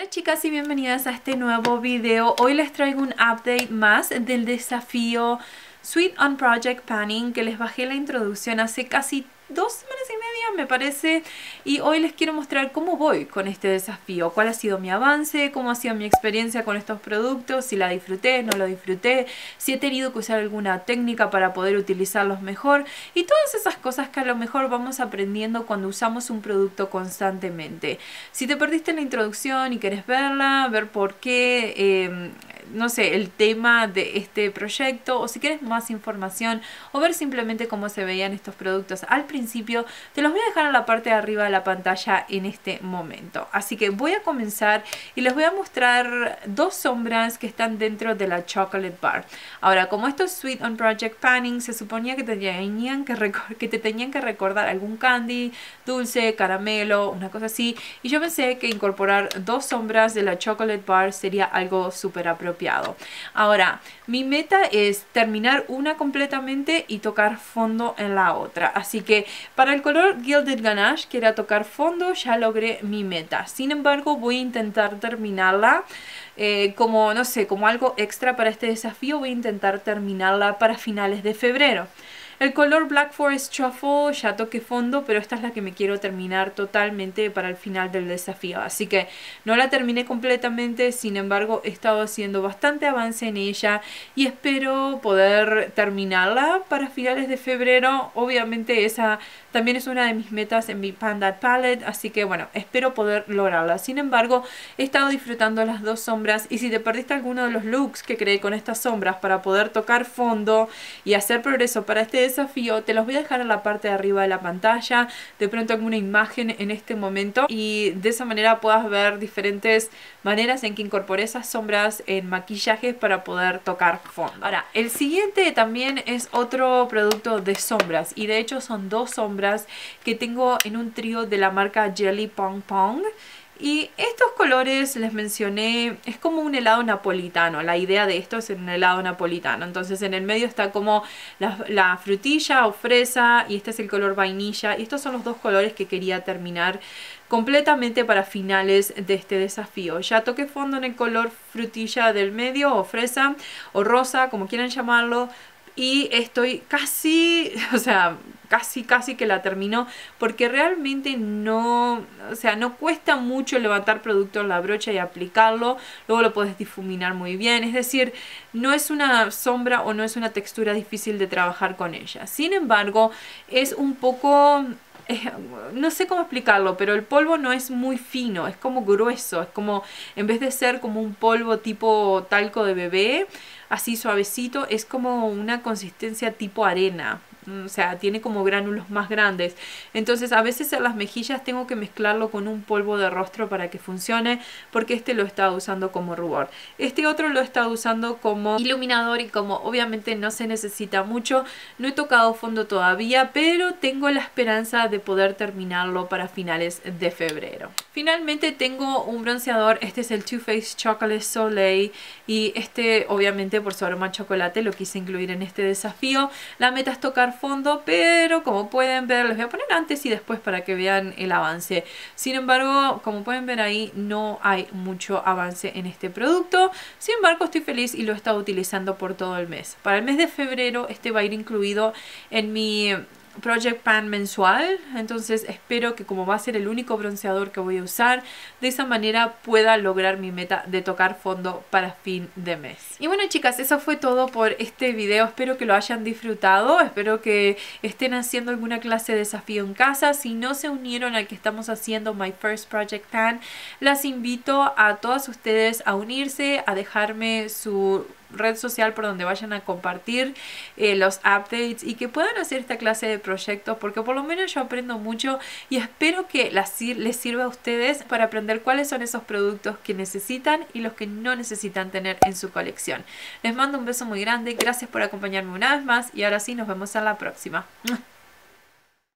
Hola chicas y bienvenidas a este nuevo video. Hoy les traigo un update más del desafío Sweet on Project Panning que les bajé la introducción hace casi 2 semanas y media me parece, y hoy les quiero mostrar cómo voy con este desafío, cuál ha sido mi avance, cómo ha sido mi experiencia con estos productos, si la disfruté, no lo disfruté, si he tenido que usar alguna técnica para poder utilizarlos mejor y todas esas cosas que a lo mejor vamos aprendiendo cuando usamos un producto constantemente. Si te perdiste la introducción y querés verla, ver por qué, no sé, el tema de este proyecto, o si quieres más información o ver simplemente cómo se veían estos productos al principio, te los voy a dejar en la parte de arriba de la pantalla en este momento. Así que voy a comenzar y les voy a mostrar dos sombras que están dentro de la Chocolate Bar. Ahora, como esto es Sweet on Project Panning, se suponía que te tenían que recordar algún candy, dulce, caramelo, una cosa así, y yo pensé que incorporar dos sombras de la Chocolate Bar sería algo súper apropiado. Ahora, mi meta es terminar una completamente y tocar fondo en la otra. Así que para el color Gilded Ganache, que era tocar fondo, ya logré mi meta. Sin embargo, voy a intentar terminarla como, no sé, como algo extra para este desafío. Voy a intentar terminarla para finales de febrero. El color Black Forest Truffle ya toqué fondo, pero esta es la que me quiero terminar totalmente para el final del desafío. Así que no la terminé completamente, sin embargo he estado haciendo bastante avance en ella y espero poder terminarla para finales de febrero. Obviamente esa también es una de mis metas en mi Pan That Palette, así que bueno, espero poder lograrla. Sin embargo, he estado disfrutando las dos sombras, y si te perdiste alguno de los looks que creé con estas sombras para poder tocar fondo y hacer progreso para este desafío, te los voy a dejar en la parte de arriba de la pantalla, de pronto alguna imagen en este momento, y de esa manera puedas ver diferentes maneras en que incorporé esas sombras en maquillajes para poder tocar fondo. Ahora, el siguiente también es otro producto de sombras, y de hecho son dos sombras que tengo en un trío de la marca Jelly Pong Pong. Y estos colores, les mencioné, es como un helado napolitano. La idea de esto es un helado napolitano. Entonces en el medio está como la frutilla o fresa, y este es el color vainilla. Y estos son los dos colores que quería terminar completamente para finales de este desafío. Ya toqué fondo en el color frutilla del medio, o fresa, o rosa, como quieran llamarlo. Y estoy casi, o sea, casi que la termino, porque realmente no, o sea, no cuesta mucho levantar producto en la brocha y aplicarlo. Luego lo puedes difuminar muy bien, es decir, no es una sombra o no es una textura difícil de trabajar con ella. Sin embargo, es un poco... no sé cómo explicarlo, pero el polvo no es muy fino, es como grueso, es como, en vez de ser como un polvo tipo talco de bebé, así suavecito, es como una consistencia tipo arena. O sea, tiene como gránulos más grandes. Entonces a veces en las mejillas tengo que mezclarlo con un polvo de rostro para que funcione, porque este lo he estado usando como rubor. Este otro lo he estado usando como iluminador, y como obviamente no se necesita mucho, no he tocado fondo todavía, pero tengo la esperanza de poder terminarlo para finales de febrero. Finalmente tengo un bronceador, este es el Too Faced Chocolate Soleil, y este obviamente por su aroma a chocolate lo quise incluir en este desafío. La meta es tocar fondo, pero como pueden ver, les voy a poner antes y después para que vean el avance. Sin embargo, como pueden ver ahí, no hay mucho avance en este producto. Sin embargo, estoy feliz y lo he estado utilizando por todo el mes. Para el mes de febrero este va a ir incluido en mi Project Pan mensual, entonces espero que, como va a ser el único bronceador que voy a usar, de esa manera pueda lograr mi meta de tocar fondo para fin de mes. Y bueno chicas, eso fue todo por este video. Espero que lo hayan disfrutado, espero que estén haciendo alguna clase de desafío en casa. Si no se unieron al que estamos haciendo My First Project Pan, las invito a todas ustedes a unirse, a dejarme su red social por donde vayan a compartir los updates, y que puedan hacer esta clase de proyectos, porque por lo menos yo aprendo mucho, y espero que les sirva a ustedes para aprender cuáles son esos productos que necesitan y los que no necesitan tener en su colección. Les mando un beso muy grande, gracias por acompañarme una vez más, y ahora sí nos vemos en la próxima.